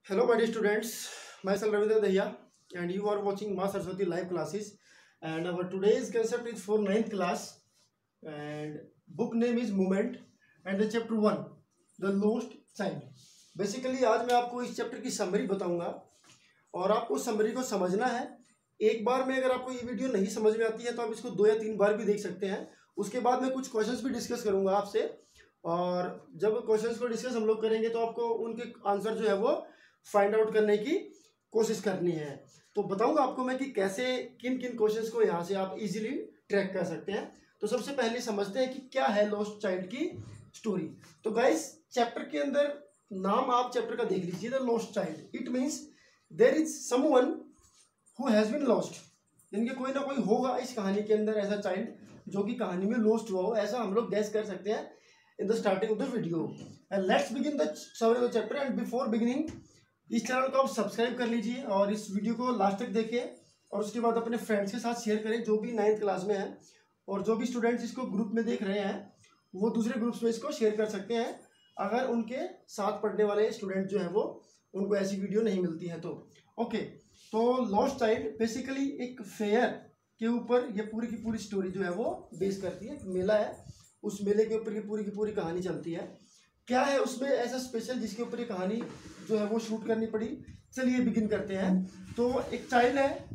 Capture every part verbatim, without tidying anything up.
Hello, my dear students. Myself Ravindra Dahiya, and you are watching Ma Saraswati live classes. And our today's concept is for ninth class, and book name is Movement, and the chapter one, The Lost Child. Basically, आज मैं आपको इस chapter की summary बताऊंगा और आपको summary को समझना है। एक बार में अगर आपको ये वीडियो नहीं समझ में आती है तो आप इसको दो या तीन बार भी देख सकते हैं। उसके बाद मैं कुछ क्वेश्चंस भी डिस्कस करूंगा आपसे, और जब क्वेश्चंस को डिस्कस हम लोग करेंगे तो आपको उनके आंसर जो है वो फाइंड आउट करने की कोशिश करनी है। तो बताऊंगा आपको मैं कि कैसे किन किन क्वेश्चंस को यहाँ से आप इजीली ट्रैक कर सकते हैं। तो सबसे पहले समझते हैं कि क्या है लॉस्ट चाइल्ड की स्टोरी। तो गाइस, चैप्टर के अंदर नाम आप चैप्टर का देख लीजिए, the lost child. It means there is someone who has been lost, यानी कि कोई ना कोई होगा इस कहानी के अंदर ऐसा चाइल्ड जो कि कहानी में लॉस्ट हुआ हो, ऐसा हम लोग गैस कर सकते हैं in the starting of the video. And let's begin the summary of the chapter. And before beginning, इस चैनल को आप सब्सक्राइब कर लीजिए और इस वीडियो को लास्ट तक देखें, और उसके बाद अपने फ्रेंड्स के साथ शेयर करें जो भी नाइन्थ क्लास में हैं, और जो भी स्टूडेंट्स इसको ग्रुप में देख रहे हैं वो दूसरे ग्रुप्स में इसको शेयर कर सकते हैं अगर उनके साथ पढ़ने वाले स्टूडेंट जो हैं वो उनको ऐसी वीडियो नहीं मिलती है तो। ओके, तो लॉस्ट चाइल्ड बेसिकली एक फेयर के ऊपर ये पूरी की पूरी स्टोरी जो है वो बेस करती है। मेला है, उस मेले के ऊपर की पूरी की पूरी कहानी चलती है। क्या है उसमें ऐसा स्पेशल जिसके ऊपर ये कहानी जो है वो शूट करनी पड़ी? चलिए बिगिन करते हैं। तो एक चाइल्ड है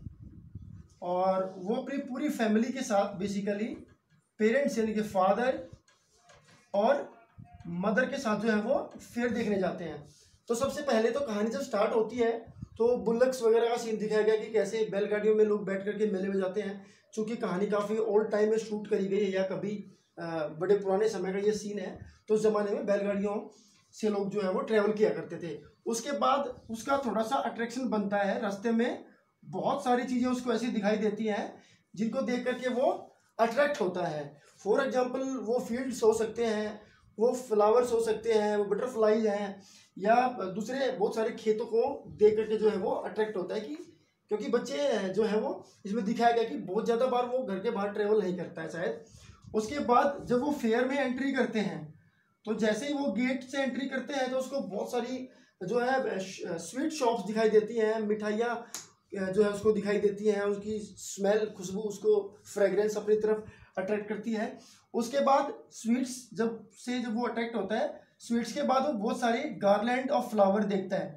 और वो अपनी पूरी फैमिली के साथ बेसिकली पेरेंट्स यानी कि फादर और मदर के साथ जो है वो फेयर देखने जाते हैं। तो सबसे पहले तो कहानी जब स्टार्ट होती है तो बुल्लक्स वगैरह का सीन दिखाया गया कि कैसे बैलगाड़ियों में लोग बैठ करके मेले में जाते हैं। चूँकि कहानी काफ़ी ओल्ड टाइम में शूट करी गई है या कभी बड़े पुराने समय का ये सीन है, तो उस ज़माने में बैलगाड़ियों से लोग जो है वो ट्रैवल किया करते थे। उसके बाद उसका थोड़ा सा अट्रैक्शन बनता है, रास्ते में बहुत सारी चीज़ें उसको ऐसी दिखाई देती हैं जिनको देख करके वो अट्रैक्ट होता है। फॉर एग्जांपल, वो फील्ड्स हो सकते हैं, वो फ्लावर्स हो सकते हैं, वो बटरफ्लाईज हैं, या दूसरे बहुत सारे खेतों को देख करके जो है वो अट्रैक्ट होता है कि क्योंकि बच्चे जो है वो इसमें दिखाया गया कि बहुत ज़्यादा बार वो घर के बाहर ट्रेवल नहीं करता है शायद। उसके बाद जब वो फेयर में एंट्री करते हैं तो जैसे ही वो गेट से एंट्री करते हैं तो उसको बहुत सारी जो है स्वीट शॉप्स दिखाई देती हैं, मिठाइयाँ जो है उसको दिखाई देती हैं, उसकी स्मेल, खुशबू, उसको फ्रेगरेंस अपनी तरफ अट्रैक्ट करती है। उसके बाद स्वीट्स जब से जब वो अट्रैक्ट होता है, स्वीट्स के बाद वो बहुत सारे गार्लैंड ऑफ फ्लावर देखता है,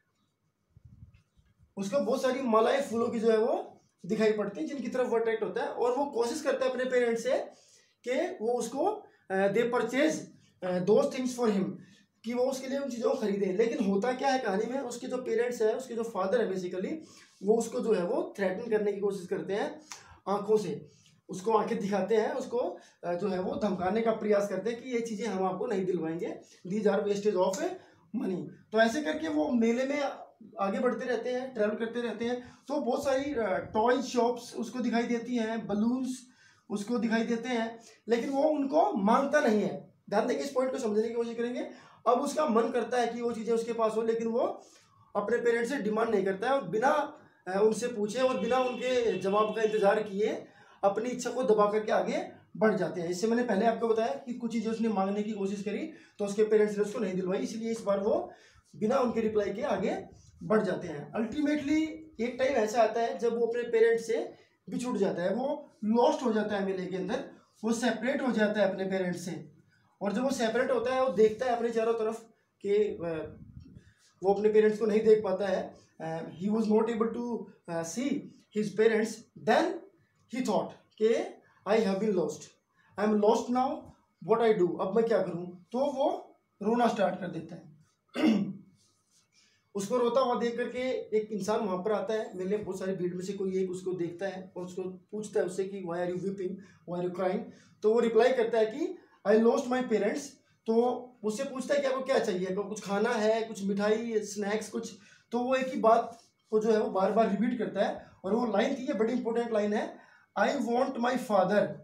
उसको बहुत सारी मालाएं फूलों की जो है वो दिखाई पड़ती हैं जिनकी तरफ वो अट्रैक्ट होता है, और वो कोशिश करता है अपने पेरेंट्स से कि वो उसको दे purchase those things for him, कि वो उसके लिए उन चीज़ों को खरीदे। लेकिन होता क्या है कहानी में, उसके जो पेरेंट्स है, उसके जो फादर है बेसिकली, वो उसको जो है वो थ्रेटन करने की कोशिश करते हैं आंखों से, उसको आंखें दिखाते हैं, उसको जो है वो धमकाने का प्रयास करते हैं कि ये चीज़ें हम आपको नहीं दिलवाएंगे, these are wastage of money. तो ऐसे करके वो मेले में आगे बढ़ते रहते हैं, ट्रैवल करते रहते हैं। तो बहुत सारी टॉय शॉप्स उसको दिखाई देती हैं, बलून्स उसको दिखाई देते हैं, लेकिन वो उनको मांगता नहीं है। ध्यान देंगे, इस पॉइंट को समझने की कोशिश करेंगे। अब उसका मन करता है कि वो चीज़ें उसके पास हो, लेकिन वो अपने पेरेंट्स से डिमांड नहीं करता है, और बिना उनसे पूछे और बिना उनके जवाब का इंतजार किए अपनी इच्छा को दबा करके आगे बढ़ जाते हैं। इससे मैंने पहले आपको बताया कि कुछ चीज़ें उसने मांगने की कोशिश करी तो उसके पेरेंट्स ने उसको नहीं दिलवाई, इसलिए इस बार वो बिना उनके रिप्लाई के आगे बढ़ जाते हैं। अल्टीमेटली एक टाइम ऐसा आता है जब वो अपने पेरेंट्स से बिछुड़ जाता है, वो लॉस्ट हो जाता है मेले के अंदर, वो सेपरेट हो जाता है अपने पेरेंट्स से। और जब वो सेपरेट होता है वो देखता है अपने चारों तरफ कि वो अपने पेरेंट्स को नहीं देख पाता है, he was not able to see his parents. Then he thought कि I have been lost, I am lost now, what I do, अब मैं क्या करूं? तो वो रोना स्टार्ट कर देता है। उसको रोता हुआ देख करके एक इंसान वहां पर आता है, मेले में बहुत सारी भीड़ में से कोई एक उसको देखता है और उसको पूछता है उससे कि why are you weeping, why are you crying? तो वो रिप्लाई करता है कि आई लॉस्ट माई पेरेंट्स। तो उससे पूछता है कि आपको क्या चाहिए, कुछ खाना है, कुछ मिठाई, स्नैक्स, कुछ? तो वो एक ही बात को जो है वो बार बार रिपीट करता है, और वो लाइन थी, ये बड़ी इंपॉर्टेंट लाइन है, I want my father,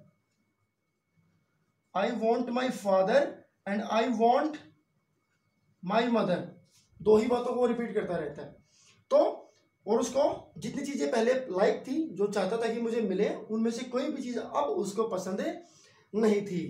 I want my father and I want my mother. दो ही बातों को रिपीट करता रहता है। तो और उसको जितनी चीज़ें पहले लाइक थी, जो चाहता था कि मुझे मिले, उनमें से कोई भी चीज़ अब उसको पसंद नहीं थी।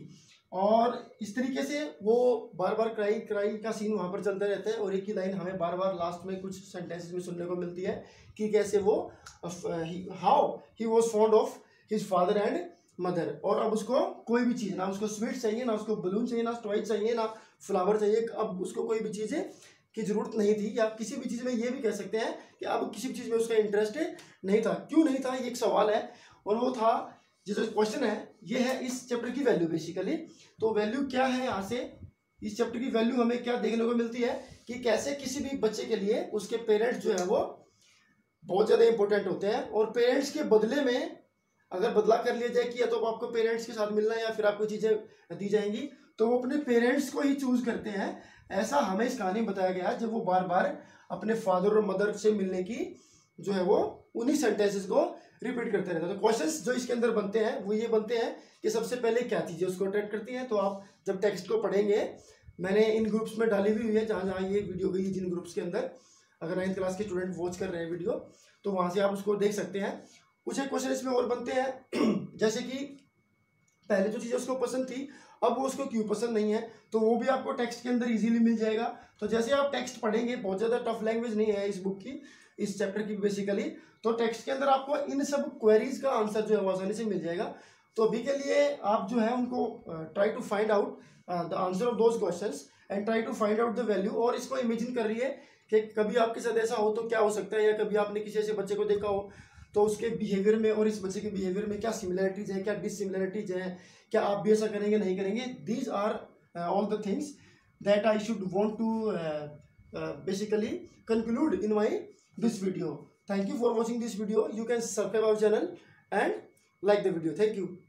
और इस तरीके से वो बार बार क्राई क्राई का सीन वहाँ पर चलता रहता है और एक ही लाइन हमें बार बार लास्ट में कुछ सेंटेंसेस में सुनने को मिलती है कि कैसे वो how he was fond of his father and mother. और अब उसको कोई भी चीज़, ना उसको स्वीट चाहिए, ना उसको बलून चाहिए, ना टॉय चाहिए, ना फ्लावर चाहिए, अब उसको कोई भी चीज़ की ज़रूरत नहीं थी। या किसी भी चीज़ में ये भी कह सकते हैं कि अब किसी भी चीज़ में उसका इंटरेस्ट नहीं था। क्यों नहीं था, ये एक सवाल है। और वो था जो क्वेश्चन है ये है इस चैप्टर की वैल्यू बेसिकली। तो वैल्यू क्या है, यहाँ से इस चैप्टर की वैल्यू हमें क्या देखने को मिलती है कि कैसे किसी भी बच्चे के लिए उसके पेरेंट्स जो है वो बहुत ज़्यादा इंपॉर्टेंट होते हैं। और पेरेंट्स के बदले में अगर बदला कर लिया जाए कि या तो आपको पेरेंट्स के साथ मिलना है या फिर आपको चीज़ें दी जाएंगी, तो वो अपने पेरेंट्स को ही चूज करते हैं। ऐसा हमें इस कहानी में बताया गया है, जब वो बार बार अपने फादर और मदर से मिलने की जो है वो उन्हीं सेंटेंसेस को रिपीट करते रहते हैं। तो क्वेश्चंस जो इसके अंदर बनते हैं वो ये बनते हैं कि सबसे पहले क्या चीज़ें उसको अट्रैक्ट करती हैं। तो आप जब टेक्स्ट को पढ़ेंगे, मैंने इन ग्रुप्स में डाली हुई है जहाँ जहाँ ये वीडियो गई, जिन ग्रुप्स के अंदर अगर नाइन्थ क्लास के स्टूडेंट वॉच कर रहे हैं वीडियो, तो वहाँ से आप उसको देख सकते हैं। कुछ एक क्वेश्चन इसमें और बनते हैं जैसे कि पहले जो चीज़ें उसको पसंद थी अब वो उसको क्यों पसंद नहीं है, तो वो भी आपको टेक्स्ट के अंदर इजीली मिल जाएगा। तो जैसे आप टेक्स्ट पढ़ेंगे, बहुत ज़्यादा टफ लैंग्वेज नहीं है इस बुक की, इस चैप्टर की बेसिकली, तो टेक्स्ट के अंदर आपको इन सब क्वेरीज का आंसर जो है वो आसानी से मिल जाएगा। तो अभी के लिए आप जो है उनको try to find out the answer of those questions and try to find out the value. और इसको इमेजिन कर रही है कि कभी आपके साथ ऐसा हो तो क्या हो सकता है, या कभी आपने किसी ऐसे बच्चे को देखा हो तो उसके बिहेवियर में और इस बच्चे के बिहेवियर में क्या सिमिलरिटीज है, क्या डिससिमिलरिटीज है, क्या आप भी ऐसा करेंगे नहीं करेंगे। These are all the things that I should want to basically conclude in my this video. Thank you for watching this video. You can subscribe our channel and like the video. Thank you.